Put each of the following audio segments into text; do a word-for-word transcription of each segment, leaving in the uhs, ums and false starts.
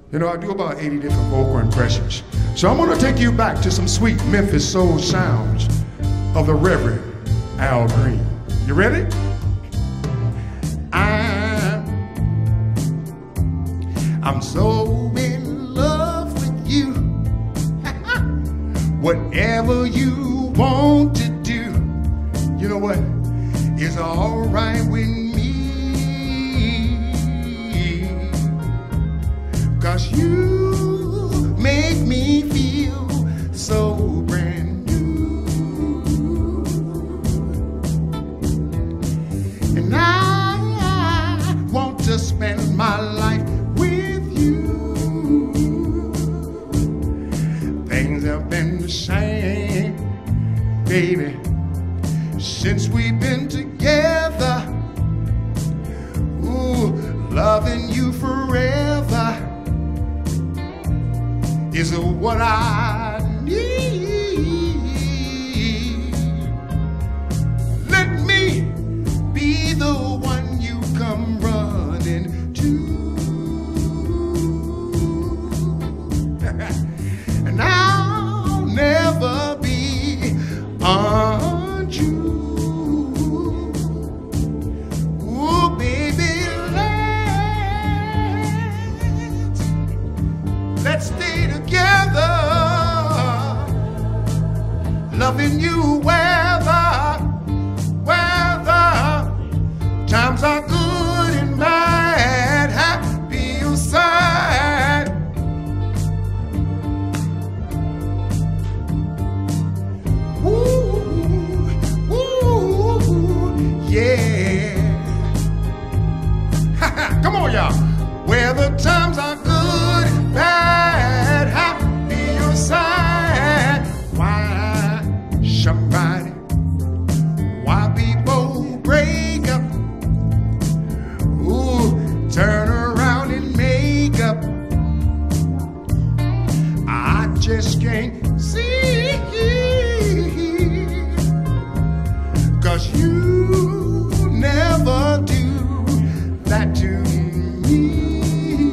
You know, I do about eighty different vocal impressions. So I'm gonna take you back to some sweet Memphis soul sounds of the Reverend Al Green. You ready? I'm, I'm so in love with you. Whatever you want to do, you know what, is all right with me. 'Cause you make me feel so brand new. And I want to spend my life with you. Things have been the same, baby, since we've been together. Ooh, loving you forever is what I need. Let me be the one you come running to. And I'll never be untrue. Ooh, baby, let's, let's stay together, loving you whether, whether times are good and bad, happy or sad. Ooh, ooh, yeah. Come on, y'all. Whether times are good and bad, happy or sad, why somebody, why people break up, ooh, turn around and make up, I just can't see. 'Cause you never do that to me.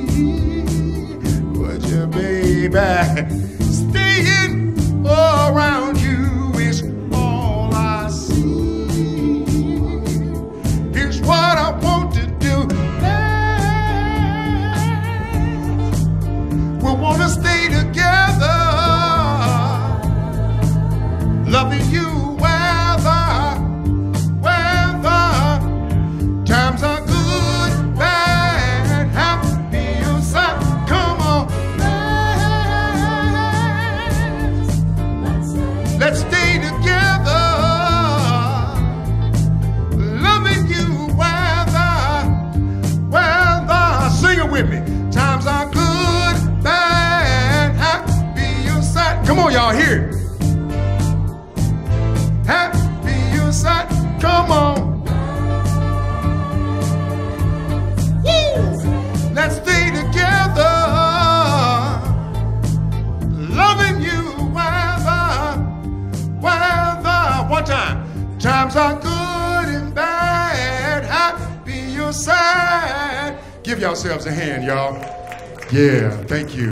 Would you, baby? Staying around you is all I see. Here's what I want to do. We want to stay together, loving you whether, whether times are good, bad, happy or sad. Come on, let's, let's stay together, loving you whether, whether. Sing it with me. Times are good, bad, happy or sad. Come on, y'all, hear it. Happy or sad. Come on. Let's stay together, loving you whether, whether. One time. Times are good and bad, happy or sad. Give yourselves a hand, y'all. Yeah, thank you.